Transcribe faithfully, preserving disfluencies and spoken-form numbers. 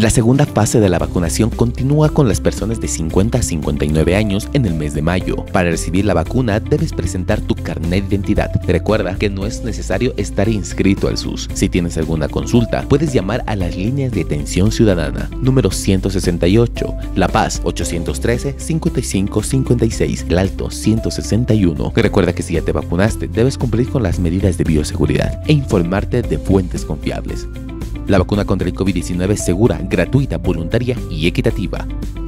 La segunda fase de la vacunación continúa con las personas de cincuenta a cincuenta y nueve años en el mes de mayo. Para recibir la vacuna debes presentar tu carnet de identidad. Recuerda que no es necesario estar inscrito al S U S. Si tienes alguna consulta, puedes llamar a las líneas de atención ciudadana número ciento sesenta y ocho, La Paz ochocientos trece, cincuenta y cinco cincuenta y seis, El Alto ciento sesenta y uno. Recuerda que si ya te vacunaste, debes cumplir con las medidas de bioseguridad e informarte de fuentes confiables. La vacuna contra el COVID diecinueve es segura, gratuita, voluntaria y equitativa.